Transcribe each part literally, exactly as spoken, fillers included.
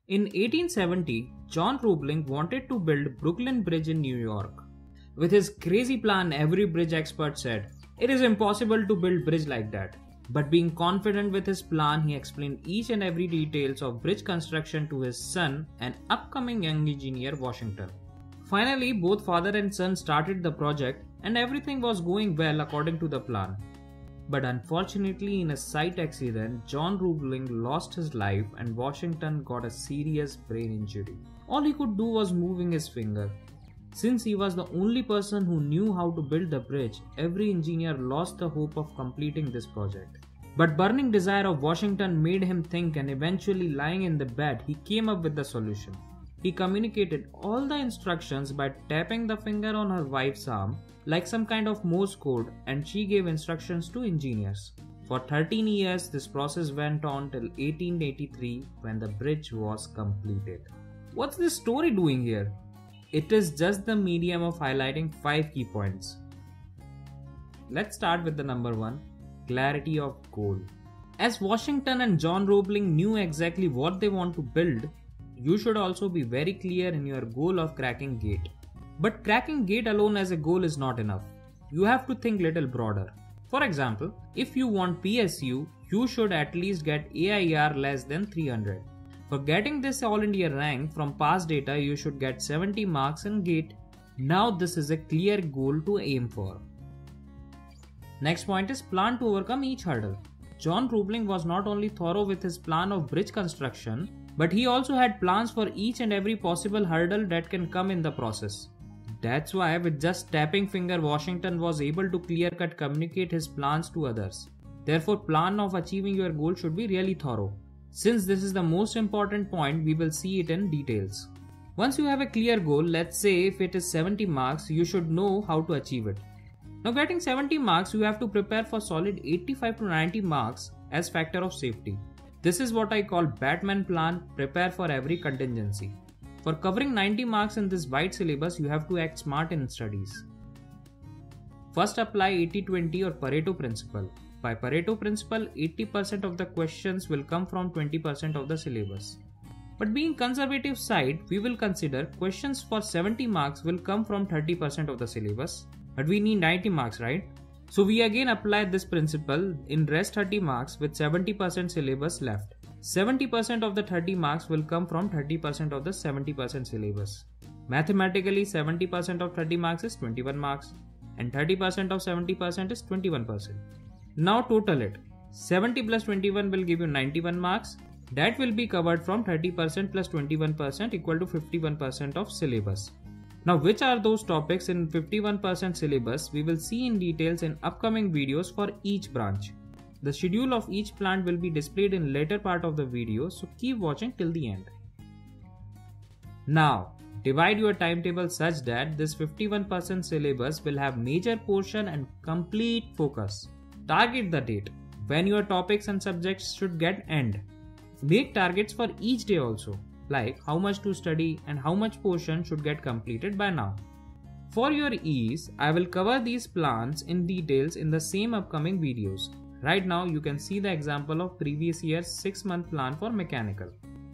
In eighteen seventy, John Roebling wanted to build Brooklyn Bridge in New York. With his crazy plan, every bridge expert said, it is impossible to build bridge like that. But being confident with his plan, he explained each and every details of bridge construction to his son, an upcoming young engineer, Washington. Finally, both father and son started the project and everything was going well according to the plan. But unfortunately, in a site accident, John Roebling lost his life and Washington got a serious brain injury. All he could do was moving his finger. Since he was the only person who knew how to build the bridge, every engineer lost the hope of completing this project. But burning desire of Washington made him think, and eventually lying in the bed, he came up with the solution. He communicated all the instructions by tapping the finger on her wife's arm like some kind of Morse code, and she gave instructions to engineers. For thirteen years, this process went on till eighteen eighty-three when the bridge was completed. What's this story doing here? It is just the medium of highlighting five key points. Let's start with the number one, clarity of goal. As Washington and John Roebling knew exactly what they want to build, you should also be very clear in your goal of cracking gate. But cracking gate alone as a goal is not enough. You have to think little broader. For example, if you want P S U, you should at least get A I R less than three hundred. For getting this All India rank from past data, you should get seventy marks in gate. Now this is a clear goal to aim for. Next point is plan to overcome each hurdle. John Roebling was not only thorough with his plan of bridge construction, but he also had plans for each and every possible hurdle that can come in the process. That's why with just tapping finger, Washington was able to clear-cut communicate his plans to others. Therefore, plan of achieving your goal should be really thorough. Since this is the most important point, we will see it in details. Once you have a clear goal, let's say if it is seventy marks, you should know how to achieve it. Now getting seventy marks, you have to prepare for solid eighty-five to ninety marks as factor of safety. This is what I call Batman plan, prepare for every contingency. For covering ninety marks in this wide syllabus, you have to act smart in studies. First, apply eighty twenty or Pareto principle. By Pareto principle, eighty percent of the questions will come from twenty percent of the syllabus. But being conservative side, we will consider questions for seventy marks will come from thirty percent of the syllabus. But we need ninety marks, right? So we again apply this principle in rest thirty marks with seventy percent syllabus left. seventy percent of the thirty marks will come from thirty percent of the seventy percent syllabus. Mathematically, seventy percent of thirty marks is twenty-one marks and thirty percent of seventy percent is twenty-one percent. Now total it. seventy plus twenty-one will give you ninety-one marks. That will be covered from thirty percent plus twenty-one percent equal to fifty-one percent of syllabus. Now which are those topics in fifty-one percent syllabus, we will see in details in upcoming videos for each branch. The schedule of each plant will be displayed in later part of the video, so keep watching till the end. Now, divide your timetable such that this fifty-one percent syllabus will have major portion and complete focus. Target the date when your topics and subjects should get end. Make targets for each day also, like how much to study and how much portion should get completed by now. For your ease, I will cover these plans in details in the same upcoming videos. Right now, you can see the example of previous year's six month plan for mechanical.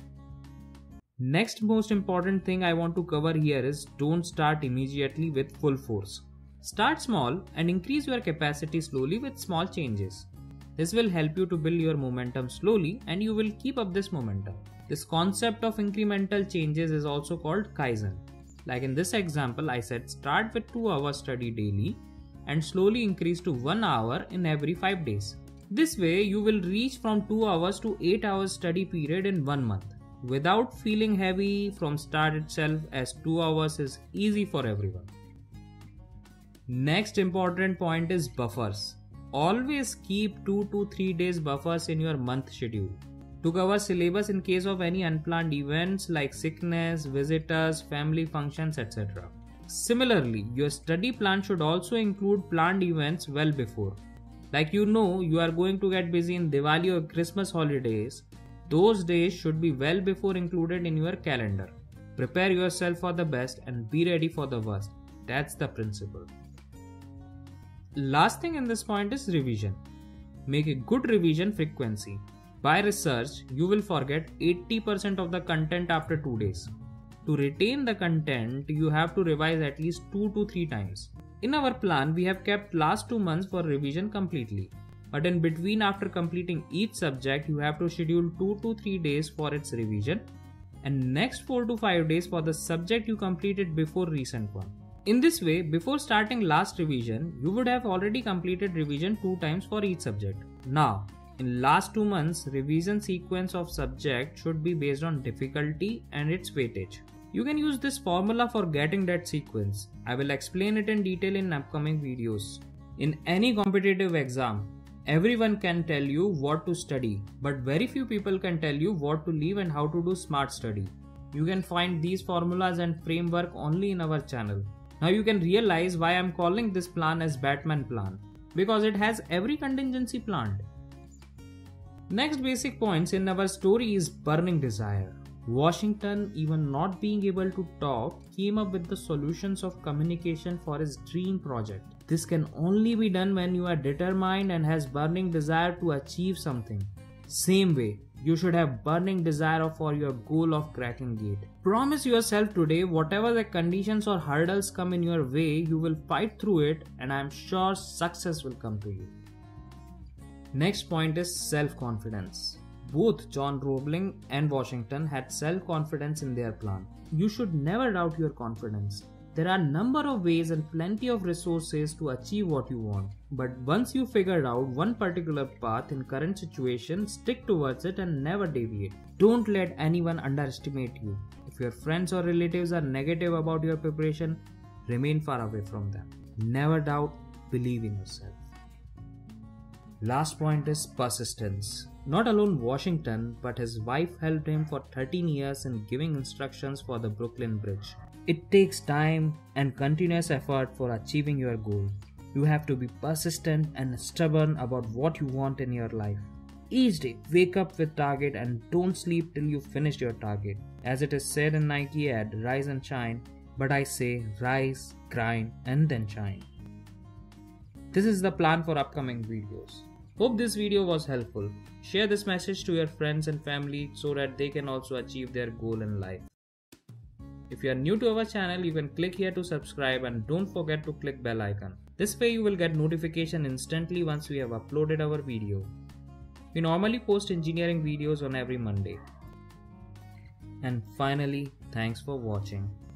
Next most important thing I want to cover here is don't start immediately with full force. Start small and increase your capacity slowly with small changes. This will help you to build your momentum slowly and you will keep up this momentum. This concept of incremental changes is also called Kaizen. Like in this example, I said start with two hours study daily and slowly increase to one hour in every five days. This way you will reach from two hours to eight hours study period in one month without feeling heavy from start itself, as two hours is easy for everyone. Next important point is buffers. Always keep two to three days buffers in your month schedule to cover syllabus in case of any unplanned events like sickness, visitors, family functions, et cetera. Similarly, your study plan should also include planned events well before. Like you know, you are going to get busy in Diwali or Christmas holidays. Those days should be well before included in your calendar. Prepare yourself for the best and be ready for the worst. That's the principle. Last thing in this point is revision. Make a good revision frequency. By research, you will forget eighty percent of the content after two days. To retain the content, you have to revise at least two to three times. In our plan, we have kept last two months for revision completely. But in between, after completing each subject, you have to schedule two to three days for its revision and next four to five days for the subject you completed before recent one. In this way, before starting last revision, you would have already completed revision two times for each subject. Now, in last two months, revision sequence of subject should be based on difficulty and its weightage. You can use this formula for getting that sequence. I will explain it in detail in upcoming videos. In any competitive exam, everyone can tell you what to study, but very few people can tell you what to leave and how to do smart study. You can find these formulas and framework only in our channel. Now you can realize why I am calling this plan as Batman plan, because it has every contingency planned. Next basic points in our story is burning desire. Washington, even not being able to talk, came up with the solutions of communication for his dream project. This can only be done when you are determined and has burning desire to achieve something. Same way, you should have burning desire for your goal of cracking gate. Promise yourself today, whatever the conditions or hurdles come in your way, you will fight through it, and I am sure success will come to you. Next point is self-confidence. Both John Roebling and Washington had self-confidence in their plan. You should never doubt your confidence. There are a number of ways and plenty of resources to achieve what you want. But once you figured out one particular path in current situation, stick towards it and never deviate. Don't let anyone underestimate you. If your friends or relatives are negative about your preparation, remain far away from them. Never doubt, believe in yourself. Last point is persistence. Not alone Washington, but his wife helped him for thirteen years in giving instructions for the Brooklyn Bridge. It takes time and continuous effort for achieving your goal. You have to be persistent and stubborn about what you want in your life. Each day, wake up with target and don't sleep till you finish your target. As it is said in Nike ad, rise and shine, but I say rise, grind and then shine. This is the plan for upcoming videos. Hope this video was helpful. Share this message to your friends and family so that they can also achieve their goal in life. If you are new to our channel, you can click here to subscribe and don't forget to click bell icon. This way you will get notification instantly once we have uploaded our video. We normally post engineering videos on every Monday. And finally, thanks for watching.